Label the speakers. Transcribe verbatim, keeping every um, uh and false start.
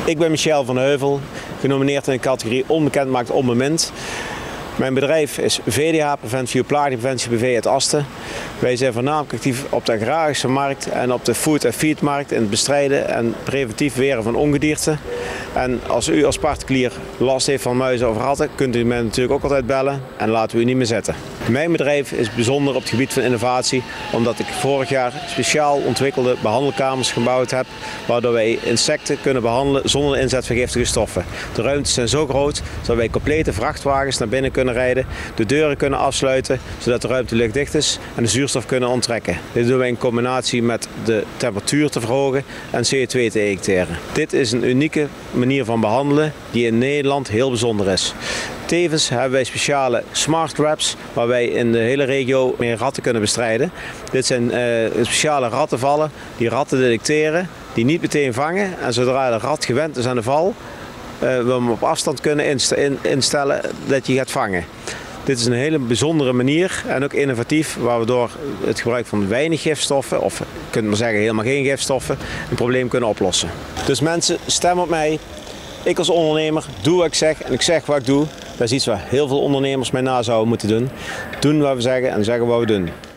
Speaker 1: Ik ben Michel van Heuvel, genomineerd in de categorie Onbekend maakt onbemind. Mijn bedrijf is V D H Preventie Plaagdierpreventie B V uit Asten. Wij zijn voornamelijk actief op de agrarische markt en op de food- en feedmarkt in het bestrijden en preventief weren van ongedierte. En als u als particulier last heeft van muizen of ratten, kunt u mij natuurlijk ook altijd bellen en laten we u niet meer zetten. Mijn bedrijf is bijzonder op het gebied van innovatie, omdat ik vorig jaar speciaal ontwikkelde behandelkamers gebouwd heb, waardoor wij insecten kunnen behandelen zonder de inzet van giftige stoffen. De ruimtes zijn zo groot dat wij complete vrachtwagens naar binnen kunnen rijden, de deuren kunnen afsluiten, zodat de ruimte luchtdicht is en de zuurstof kunnen onttrekken. Dit doen wij in combinatie met de temperatuur te verhogen en C O twee te ejecteren. Dit is een unieke manier van behandelen die in Nederland heel bijzonder is. Tevens hebben wij speciale smart traps waar wij in de hele regio meer ratten kunnen bestrijden. Dit zijn uh, speciale rattenvallen die ratten detecteren, die niet meteen vangen en zodra de rat gewend is aan de val, uh, we hem op afstand kunnen instellen dat je gaat vangen. Dit is een hele bijzondere manier en ook innovatief, waardoor het gebruik van weinig gifstoffen, of je kunt maar zeggen helemaal geen gifstoffen, een probleem kunnen oplossen. Dus mensen, stem op mij. Ik als ondernemer doe wat ik zeg en ik zeg wat ik doe. Dat is iets waar heel veel ondernemers mij na zouden moeten doen. Doen wat we zeggen en zeggen wat we doen.